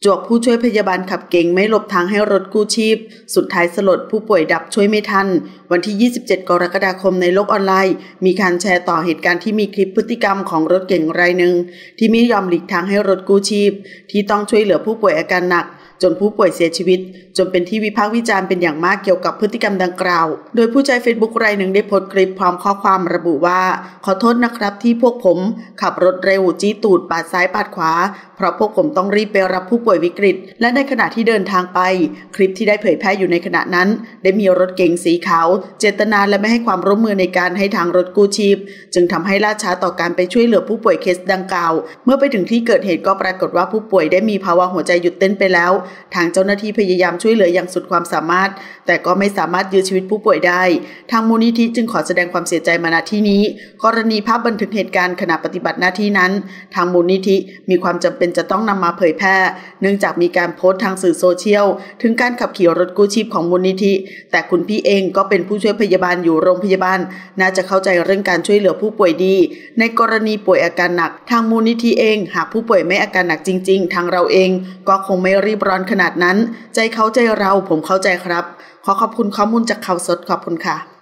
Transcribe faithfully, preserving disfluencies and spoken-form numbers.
จวกผู้ช่วยพยาบาลขับเก๋งไม่หลบทางให้รถกู้ชีพสุดท้ายสลดผู้ป่วยดับช่วยไม่ทันวันที่ยี่สิบเจ็ดกรกฎาคมในโลกออนไลน์มีการแชร์ต่อเหตุการณ์ที่มีคลิปพฤติกรรมของรถเก๋งรายหนึ่งที่ไม่ยอมหลีกทางให้รถกู้ชีพที่ต้องช่วยเหลือผู้ป่วยอาการหนักจนผู้ป่วยเสียชีวิตจนเป็นที่วิพากษ์วิจารณ์เป็นอย่างมากเกี่ยวกับพฤติกรรมดังกล่าวโดยผู้ใช้ Facebook รายหนึ่งได้โพสต์คลิปพร้อมข้อความระบุว่าขอโทษนะครับที่พวกผมขับรถเร็วจี้ตูดปาดซ้ายปาดขวาเพราะพวกผมต้องรีบไปรับผู้ป่วยวิกฤตและในขณะที่เดินทางไปคลิปที่ได้เผยแพร่อยู่ในขณะนั้นได้มีรถเก๋งสีขาวเจตนาและไม่ให้ความร่วมมือในการให้ทางรถกู้ชีพจึงทำให้ล่าช้าต่อการไปช่วยเหลือผู้ป่วยเคสดังกล่าวเมื่อไปถึงที่เกิดเหตุก็ปรากฏว่าผู้ป่วยได้มีภาวะหัวใจหยุดเต้นไปแล้วทางเจ้าหน้าที่พยายามช่วยเหลืออย่างสุดความสามารถแต่ก็ไม่สามารถยื้อชีวิตผู้ป่วยได้ทางมูลนิธิจึงขอแสดงความเสียใจมาณที่นี้กรณีภาพบันทึกเหตุการณ์ขณะปฏิบัติหน้าที่นั้นทางมูลนิธิมีความจำเป็นจะต้องนำมาเผยแพร่เนื่องจากมีการโพสต์ทางสื่อโซเชียลถึงการขับขี่รถกู้ชีพของมูลนิธิแต่คุณพี่เองก็เป็นผู้ช่วยพยาบาลอยู่โรงพยาบาลน่าจะเข้าใจเรื่องการช่วยเหลือผู้ป่วยดีในกรณีป่วยอาการหนักทางมูลนิธิเองหากผู้ป่วยไม่อาการหนักจริงๆทางเราเองก็คงไม่รีบร้อนขนาดนั้นใจเขาใจเราผมเข้าใจครับขอขอบคุณข้อมูลจากข่าวสดขอบคุณค่ะ